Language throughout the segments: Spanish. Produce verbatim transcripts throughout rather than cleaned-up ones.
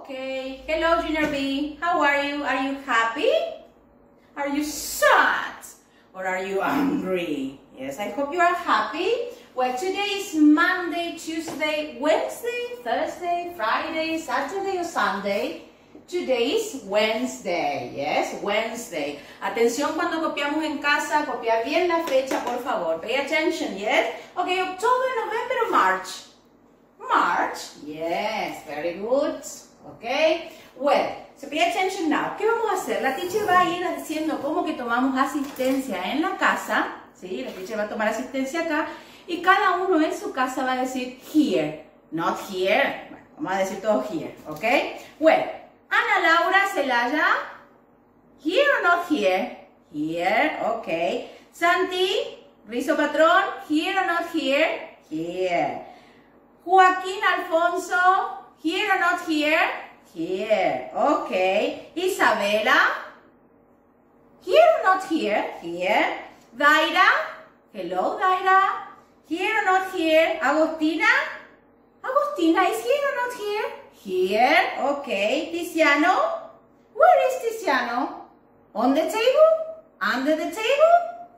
Okay. Hello, Junior B. How are you? Are you happy? Are you sad? Or are you angry? Yes, I hope you are happy. Well, today is Monday, Tuesday, Wednesday, Thursday, Friday, Saturday or Sunday. Today is Wednesday. Yes, Wednesday. Atención cuando copiamos en casa, copiar bien la fecha, por favor. Pay attention, yes? Okay, October, November or March? March. Yes, very good. Okay. Well, so pay attention now. ¿Qué vamos a hacer? La teacher va a ir diciendo cómo que tomamos asistencia en la casa. ¿Sí? La teacher va a tomar asistencia acá. Y cada uno en su casa va a decir here, not here. Bueno, vamos a decir todo here, ¿ok? Well, Ana Laura Celaya, here or not here? Here, ok. Santi, Rizo Patrón, here or not here? Here. Joaquín Alfonso, here or not here? Here, ok. Isabela, here or not here? Here. Daira, hello Daira. Here or not here? Agostina? Agostina is here or not here? Here, okay. Tiziano? Where is Tiziano? On the table? Under the table?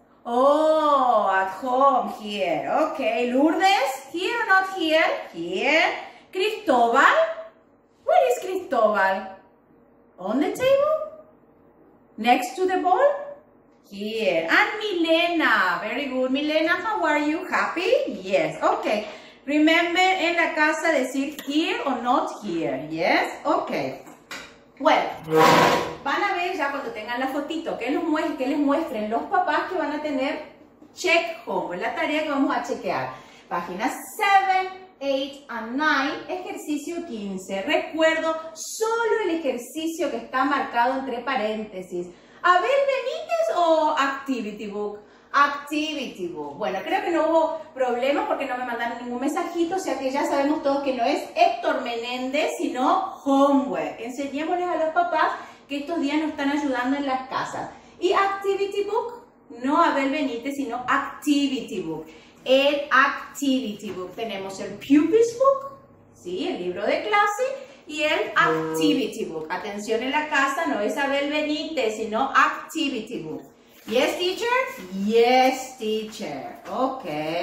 Oh, at home, here. Okay. Lourdes? Here or not here? Here. Cristobal? Where is Cristobal? On the table? Next to the ball? Here. And Milena. Very good. Milena, how are you? Happy? Yes. Okay. Remember en la casa decir here or not here. Yes. Okay. Well, van a ver ya cuando tengan la fotito que, los muest que les muestren los papás que van a tener check home. Es la tarea que vamos a chequear. Páginas siete, ocho and nueve, ejercicio quince. Recuerdo solo el ejercicio que está marcado entre paréntesis. ¿Abel Benítez o Activity Book? Activity Book. Bueno, creo que no hubo problemas porque no me mandaron ningún mensajito, o sea que ya sabemos todos que no es Héctor Menéndez, sino Homework. Enseñémosles a los papás que estos días nos están ayudando en las casas. Y Activity Book, no Abel Benítez, sino Activity Book. El Activity Book. Tenemos el Pupils Book, ¿sí? El libro de clase. Y el Activity Book. Atención en la casa, no es Abel Benítez, sino Activity Book. Yes, teacher? Yes, teacher. Ok.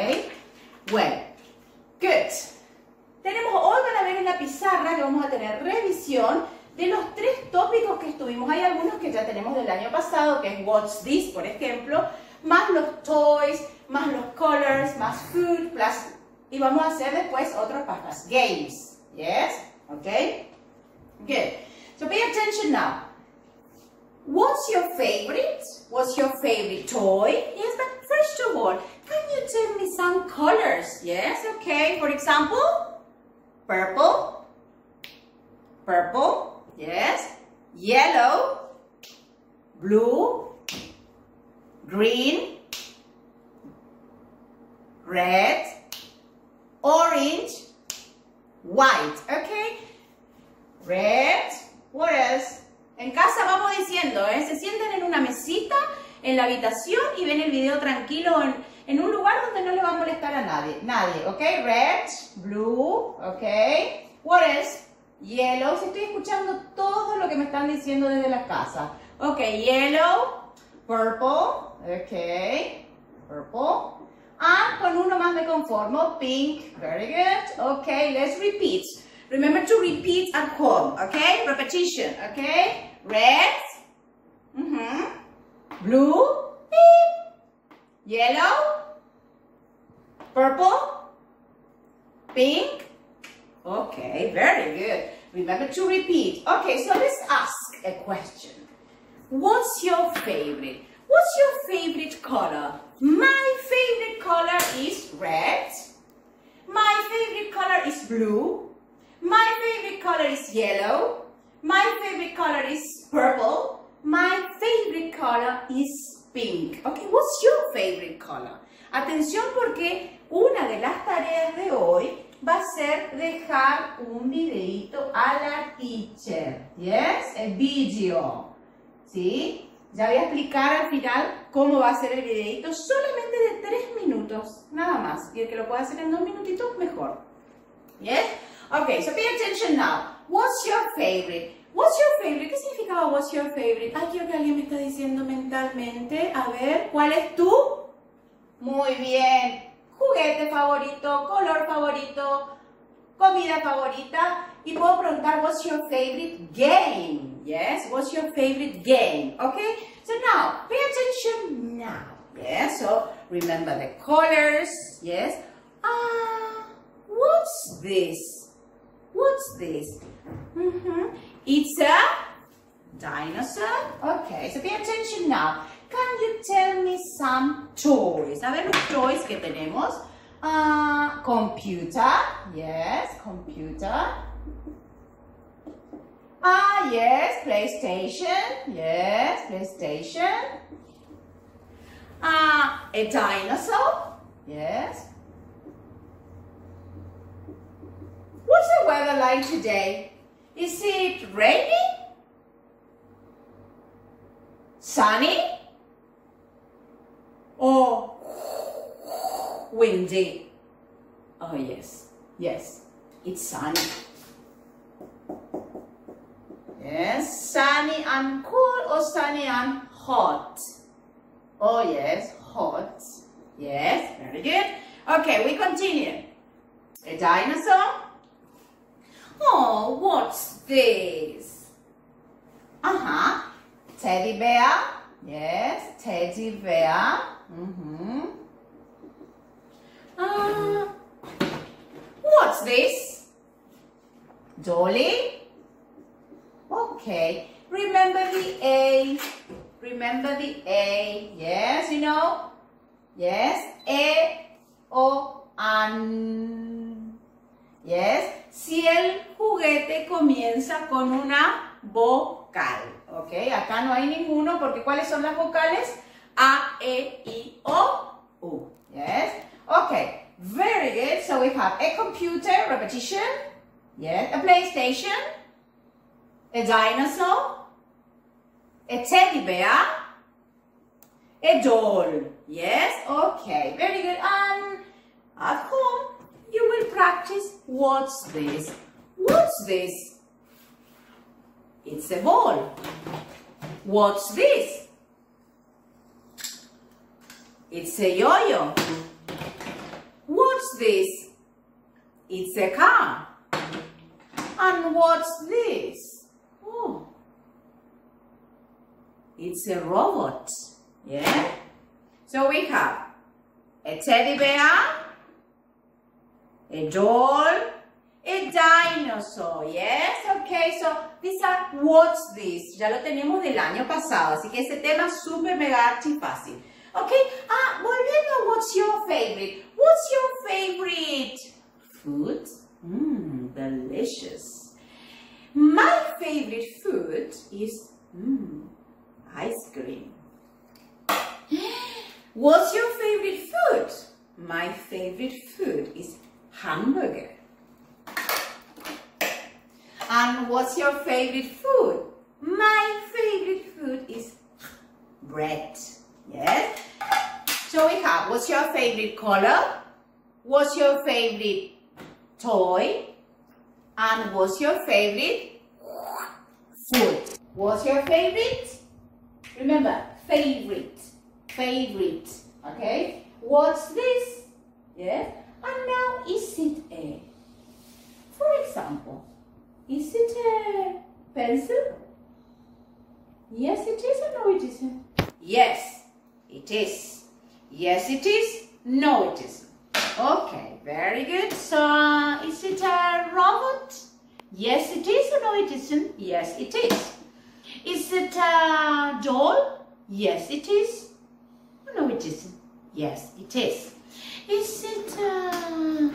Well, good. Tenemos, hoy van a ver en la pizarra que vamos a tener revisión de los tres tópicos que estuvimos. Hay algunos que ya tenemos del año pasado, que es What's This, por ejemplo, más los toys, más los colors, más food, plus, y vamos a hacer después otros más games. Yes? Okay? Good. So pay attention now. What's your favorite? What's your favorite toy? Yes, but first of all, can you tell me some colors? Yes, okay. For example, purple. Purple. Yes. Yellow. Blue. Green. Red. Orange. White, okay. Red. What else? En casa vamos diciendo, ¿eh? Se sientan en una mesita, en la habitación y ven el video tranquilo en, en un lugar donde no le va a molestar a nadie. Nadie, ok. Red, blue, ok. What else? Yellow. Si estoy escuchando todo lo que me están diciendo desde la casa. Ok, yellow, purple, ok. Purple. Ah, con uno más me conformo. Pink. Very good. Okay, let's repeat. Remember to repeat at home. Okay? Repetition. Okay? Red. Mm-hmm. Blue. Beep. Yellow. Purple. Pink. Okay, very good. Remember to repeat. Okay, so let's ask a question. What's your favorite? What's your favorite color? My favorite color is red. My favorite color is blue. My favorite color is yellow. My favorite color is purple. My favorite color is pink. Okay, what's your favorite color? Atención porque una de las tareas de hoy va a ser dejar un videito a la teacher. Yes, a video. ¿Sí? Ya voy a explicar al final cómo va a ser el videito, solamente de tres minutos, nada más. Y el que lo pueda hacer en dos minutitos, mejor. Yes? Okay, so pay attention now. what's your favorite? What's your favorite? ¿Qué significaba what's your favorite? Ay, quiero que alguien me está diciendo mentalmente. A ver, ¿cuál es tu? Muy bien. Juguete favorito, color favorito, comida favorita. Y puedo preguntar, what's your favorite game? Yes, what's your favorite game? Okay, so now, pay attention now. Yes, so remember the colors. Yes. Ah, uh, what's this? What's this? Mm-hmm. It's a dinosaur. Okay, so pay attention now. Can you tell me some toys? A ver los toys que tenemos. Uh, computer. Yes, computer. Ah, yes, PlayStation. Yes, PlayStation. Ah, a dinosaur. Yes. What's the weather like today? Is it raining? Sunny? Or windy? Oh yes, yes, it's sunny. Yes, sunny and cool or sunny and hot? Oh yes, hot. Yes, very good. Okay, we continue. A dinosaur? Oh, what's this? Uh-huh. Teddy bear. Yes, teddy bear. Mm-hmm. Uh, what's this? Dolly? Okay. Remember the A. Remember the A. Yes, you know? Yes. E, O, an. Yes. Si el juguete comienza con una vocal. Ok, acá no hay ninguno porque ¿cuáles son las vocales? A, E, I, O, U. Yes. Okay, very good. So we have a computer, repetition. Yes. A PlayStation. A dinosaur. A teddy bear. A doll. Yes. Okay, very good. And at home, you will practice. What's this? What's this? It's a ball. What's this? It's a yo-yo. What's this? It's a car. And what's this? Oh, it's a robot. Yeah? So we have a teddy bear, a doll, a dinosaur. Yes? Okay, so these are what's this. Ya lo tenemos del año pasado, así que ese tema es súper mega archi fácil. Okay, ah, volviendo a what's your favorite. What's your favorite food? Mmm, delicious. My favorite food is mmm, ice cream. What's your favorite food? My favorite food is hamburger. And what's your favorite food? My favorite food is bread. Yes? So we have, what's your favorite color? What's your favorite toy? And what's your favorite food? What's your favorite? Remember, favorite. Favorite. Okay? What's this? Yes? And now, is it a, for example, is it a pencil? Yes, it is or no, it isn't? Yes, it is. Yes, it is. No, it isn't. Okay, very good. So, is it a robot? Yes, it is or no, it isn't? Yes, it is. Is it a doll? Yes, it is. No, it isn't. Yes, it is. Is it a,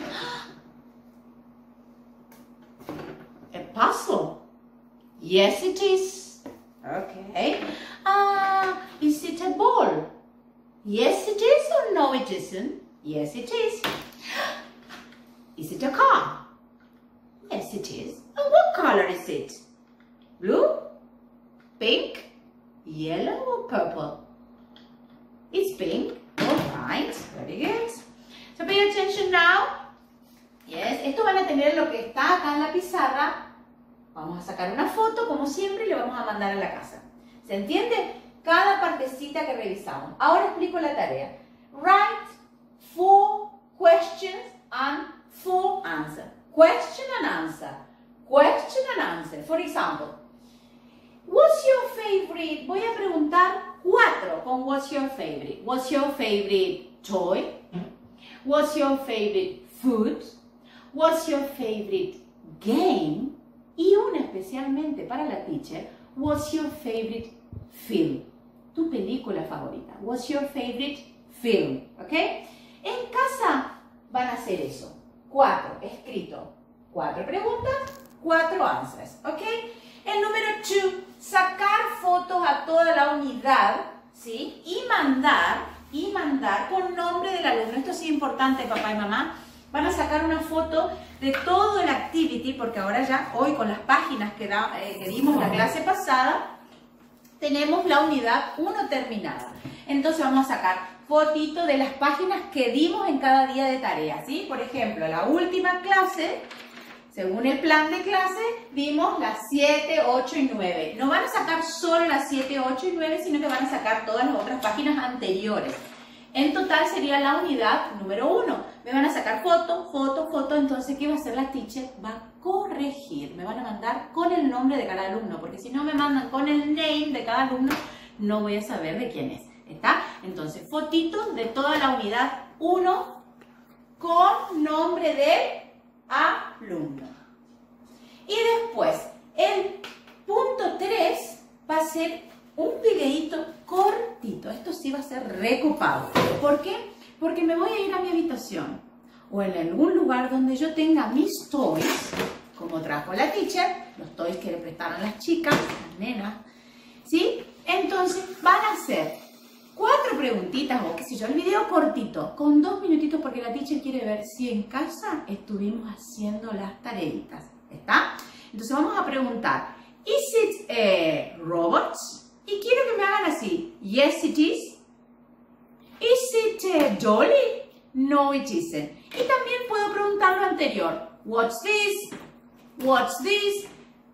a puzzle? Yes, it is. Okay. Uh, is it a ball? Yes, it is or no, it isn't? Yes, it is. Is it a car? Yes, it is. And what color is it? Blue? Pink? Yellow or purple? It's pink. All right. Very good. So pay attention now. Yes. Esto van a tener lo que está acá en la pizarra Vamos a sacar una foto, como siempre, y le vamos a mandar a la casa. ¿Se entiende? Cada partecita que revisamos. Ahora explico la tarea. Write four questions and four answers. Question and answer. Question and answer. For example, what's your favorite? Voy a preguntar cuatro con what's your favorite. What's your favorite toy? What's your favorite food? What's your favorite game? Y una especialmente para la teacher. What's your favorite film? Tu película favorita. What's your favorite film? ¿Ok? En casa van a hacer eso. Cuatro, escrito. Cuatro preguntas, cuatro answers. ¿Ok? El número dos, sacar fotos a toda la unidad, ¿sí? Y mandar, y mandar con nombre del alumno. Esto sí es importante, papá y mamá. Van a sacar una foto de todo el activity, porque ahora ya, hoy con las páginas que, da, eh, que dimos la clase pasada, tenemos la unidad uno terminada. Entonces vamos a sacar fotito de las páginas que dimos en cada día de tarea, ¿sí? Por ejemplo, la última clase, según el plan de clase, vimos las siete, ocho y nueve. No van a sacar solo las siete, ocho y nueve, sino que van a sacar todas las otras páginas anteriores. En total sería la unidad número uno. Me van a sacar foto, foto, foto. Entonces, ¿qué va a hacer la teacher? Va a corregir. Me van a mandar con el nombre de cada alumno. Porque si no me mandan con el name de cada alumno, no voy a saber de quién es. ¿Está? Entonces, fotitos de toda la unidad uno con nombre de alumno. Y después, el punto tres va a ser un videíto cortito. Esto sí va a ser recopado. ¿Por qué? Porque me voy a ir a mi habitación o en algún lugar donde yo tenga mis toys, como trajo la teacher, los toys que le prestaron las chicas, las nenas, ¿sí? Entonces van a hacer cuatro preguntitas o qué sé yo, el video cortito, con dos minutitos porque la teacher quiere ver si en casa estuvimos haciendo las tareitas. ¿Está? Entonces vamos a preguntar, ¿is it a robot? Y quiero que me hagan así. Yes, it is. Is it a dolly? No, it isn't. Y también puedo preguntar lo anterior. What's this? What's this?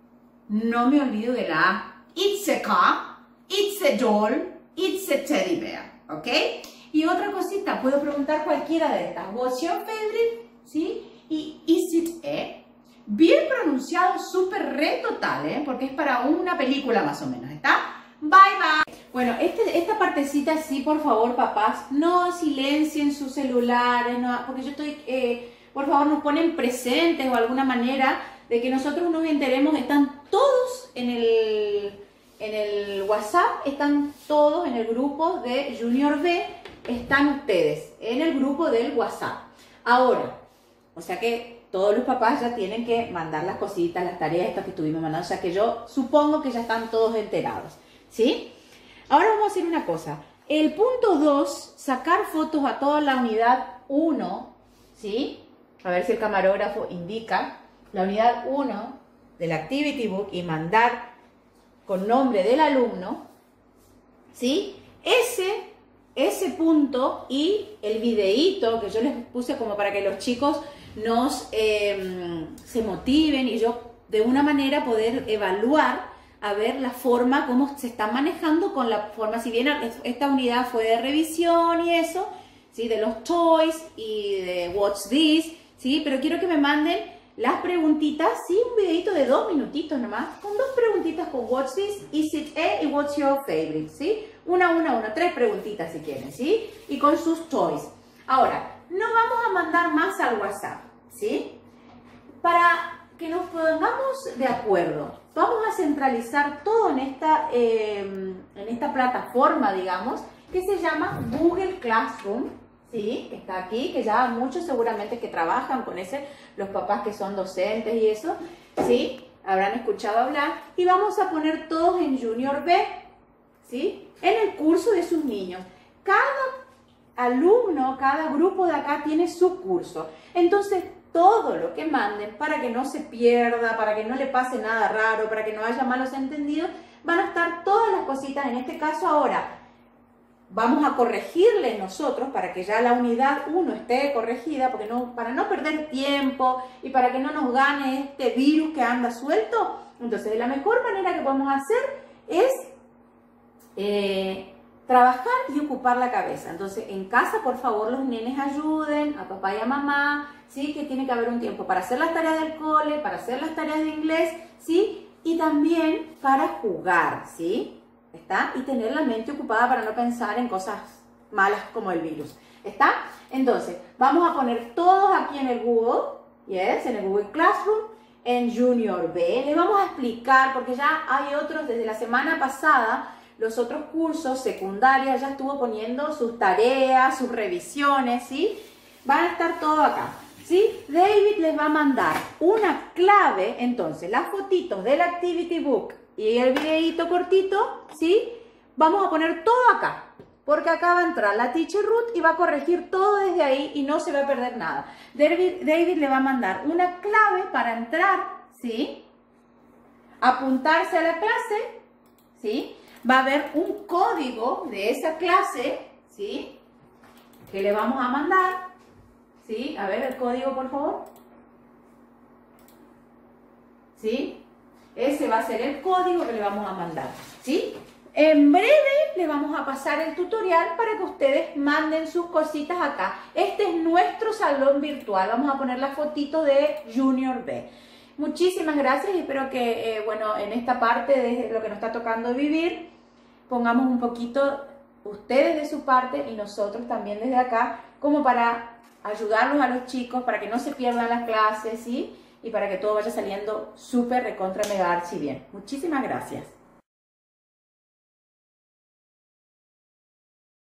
No me olvido de la A. It's a car. It's a doll. It's a teddy bear. ¿Ok? Y otra cosita, puedo preguntar cualquiera de estas. What's your favorite? ¿Sí? Y is it a? Bien pronunciado, súper re total, ¿eh? Porque es para una película más o menos. ¿Está? Bye, bye. Bueno, este, esta partecita sí, por favor, papás, no silencien sus celulares, no, porque yo estoy, eh, por favor, nos ponen presentes o alguna manera de que nosotros nos enteremos. Están todos en el, en el WhatsApp, están todos en el grupo de Junior B, están ustedes en el grupo del WhatsApp. Ahora, o sea que todos los papás ya tienen que mandar las cositas, las tareas estas que estuvimos mandando, o sea que yo supongo que ya están todos enterados. ¿Sí? Ahora vamos a hacer una cosa. El punto dos, sacar fotos a toda la unidad uno, ¿sí? A ver si el camarógrafo indica la unidad uno del Activity Book y mandar con nombre del alumno, ¿sí? Ese, ese punto y el videíto que yo les puse como para que los chicos nos eh, se motiven y yo de una manera poder evaluar a ver la forma, cómo se está manejando con la forma, si bien esta unidad fue de revisión y eso, ¿sí? De los toys y de what's this, ¿sí? Pero quiero que me manden las preguntitas, ¿sí? Un videito de dos minutitos nomás, con dos preguntitas con what's this, is it a y what's your favorite, ¿sí? Una, una, una, tres preguntitas si quieren, ¿sí? Y con sus toys. Ahora, no vamos a mandar más al WhatsApp, ¿sí? Para que nos pongamos de acuerdo. Vamos a centralizar todo en esta, eh, en esta plataforma, digamos, que se llama Google Classroom, ¿sí? Que está aquí, que ya muchos seguramente que trabajan con ese, los papás que son docentes y eso, ¿sí? Habrán escuchado hablar. Y vamos a poner todos en Junior B, ¿sí? En el curso de sus niños. Cada alumno, cada grupo de acá tiene su curso. Entonces, todo lo que manden para que no se pierda, para que no le pase nada raro, para que no haya malos entendidos, van a estar todas las cositas. En este caso ahora vamos a corregirle nosotros para que ya la unidad uno esté corregida, porque no, para no perder tiempo y para que no nos gane este virus que anda suelto, Entonces, la mejor manera que podemos hacer es eh, trabajar y ocupar la cabeza. Entonces, en casa, por favor, los nenes ayuden a papá y a mamá, ¿sí? Que tiene que haber un tiempo para hacer las tareas del cole, para hacer las tareas de inglés, ¿sí? Y también para jugar, ¿sí? ¿Está? Y tener la mente ocupada para no pensar en cosas malas como el virus. ¿Está? Entonces, vamos a poner todos aquí en el Google, yes, en el Google Classroom, en Junior B. Les vamos a explicar, porque ya hay otros, desde la semana pasada, los otros cursos secundarios ya estuvo poniendo sus tareas, sus revisiones, ¿sí? Van a estar todo acá, ¿sí? David les va a mandar una clave, entonces, las fotitos del Activity Book y el videíto cortito, ¿sí? Vamos a poner todo acá, porque acá va a entrar la Teacher Ruth y va a corregir todo desde ahí y no se va a perder nada. David, David le va a mandar una clave para entrar, ¿sí? Apuntarse a la clase, ¿sí? Va a haber un código de esa clase, ¿sí? Que le vamos a mandar, ¿sí? A ver el código, por favor. ¿Sí? Ese va a ser el código que le vamos a mandar, ¿sí? En breve les vamos a pasar el tutorial para que ustedes manden sus cositas acá. Este es nuestro salón virtual. Vamos a poner la fotito de Junior B. Muchísimas gracias y espero que, eh, bueno, en esta parte de lo que nos está tocando vivir, pongamos un poquito ustedes de su parte y nosotros también desde acá, como para ayudarlos a los chicos, para que no se pierdan las clases, ¿sí? Y para que todo vaya saliendo súper recontra mega archi bien. Muchísimas gracias.